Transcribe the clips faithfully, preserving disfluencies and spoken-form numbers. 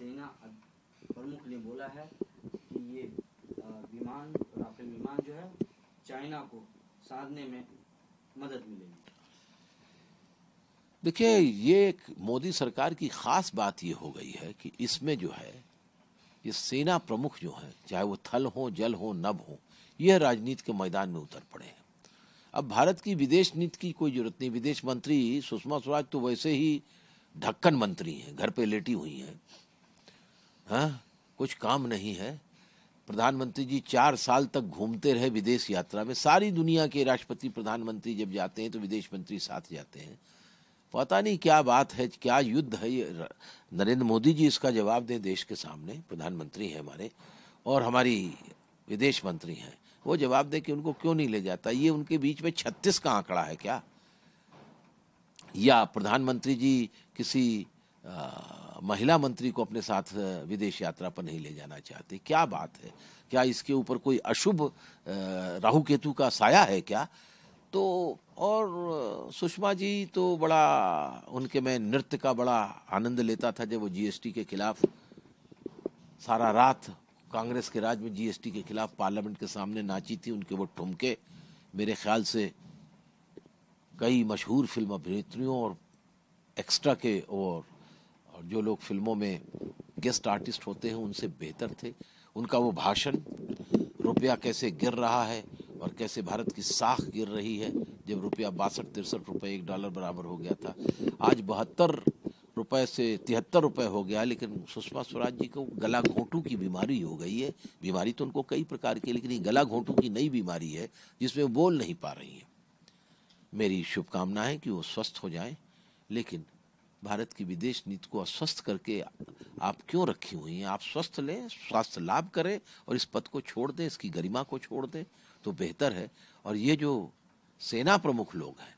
सेना प्रमुख ने बोला है कि ये विमान, राफेल विमान जो है चाइना को साधने में मदद मिलेगी। देखिए, ये एक मोदी सरकार की खास बात ये हो गई है कि इसमें जो है ये सेना प्रमुख जो हैं, चाहे वो थल हो, जल हो, नभ हो, यह राजनीति के मैदान में उतर पड़े हैं। अब भारत की विदेश नीति की कोई जरूरत नहीं। विदेश मंत्री सुषमा स्वराज तो वैसे ही ढक्कन मंत्री हैं, घर पे लेटी हुई हैं, हाँ, कुछ काम नहीं है। प्रधानमंत्री जी चार साल तक घूमते रहे विदेश यात्रा में। सारी दुनिया के राष्ट्रपति प्रधानमंत्री जब जाते हैं तो विदेश मंत्री साथ जाते हैं। पता नहीं क्या बात है, क्या युद्ध है ये। नरेंद्र मोदी जी इसका जवाब दें देश के सामने, प्रधानमंत्री हैं हमारे, और हमारी विदेश मंत्री हैं, वो जवाब दें कि उनको क्यों नहीं ले जाता। ये उनके बीच में छत्तीस का आंकड़ा है क्या? या प्रधानमंत्री जी किसी आ, महिला मंत्री को अपने साथ विदेश यात्रा पर नहीं ले जाना चाहते? क्या बात है? क्या इसके ऊपर कोई अशुभ राहु केतु का साया है क्या? तो और सुषमा जी तो बड़ा, उनके मैं नृत्य का बड़ा आनंद लेता था जब वो जीएसटी के खिलाफ सारा रात कांग्रेस के राज में जीएसटी के खिलाफ पार्लियामेंट के सामने नाची थी। उनके वो ठुमके मेरे ख्याल से कई मशहूर फिल्म अभिनेत्रियों और एक्स्ट्रा के और, और जो लोग फिल्मों में गेस्ट आर्टिस्ट होते हैं उनसे बेहतर थे। उनका वो भाषण, रुपया कैसे गिर रहा है और कैसे भारत की साख गिर रही है, जब रुपया बासठ तिरसठ रुपए एक डॉलर बराबर हो गया था, आज बहत्तर रुपए से तिहत्तर रुपए हो गया। लेकिन सुषमा स्वराज जी को गला घोंटू की बीमारी हो गई है। बीमारी तो उनको कई प्रकार की, लेकिन ये गला घोंटू की नई बीमारी है जिसमें वो बोल नहीं पा रही है। मेरी शुभकामना है कि वो स्वस्थ हो जाएं, लेकिन भारत की विदेश नीति को अस्वस्थ करके आप क्यों रखी हुई हैं? आप स्वस्थ लें, स्वास्थ्य लाभ करें और इस पद को छोड़ दें, इसकी गरिमा को छोड़ दें तो बेहतर है। और ये जो सेना प्रमुख लोग हैं,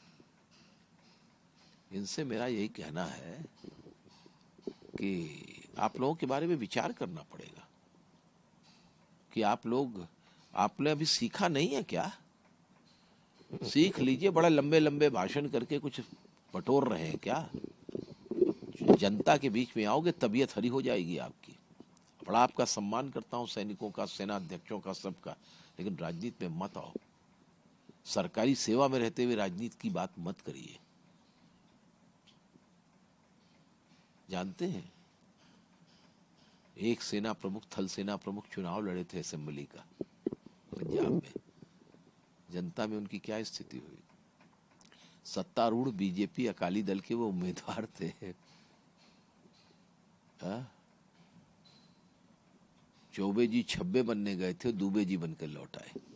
इनसे मेरा यही कहना है कि आप लोगों के बारे में विचार करना पड़ेगा कि आप लोग, आपने अभी सीखा नहीं है क्या? सीख लीजिए। बड़ा लंबे लंबे भाषण करके कुछ बटोर रहे हैं क्या? जनता के बीच में आओगे, तबीयत हरी हो जाएगी आपकी। बड़ा आपका सम्मान करता हूं, सैनिकों का, सेना अध्यक्षों का, सबका, लेकिन राजनीति में मत आओ। सरकारी सेवा में रहते हुए राजनीति की बात मत करिए। जानते हैं, एक सेना प्रमुख, थल सेना प्रमुख चुनाव लड़े थे असेंबली का पंजाब में। जनता में उनकी क्या स्थिति हुई? सत्तारूढ़ बीजेपी अकाली दल के वो उम्मीदवार थे, हाँ? चौबे जी छब्बे बनने गए थे, दुबे जी बनकर लौट आए।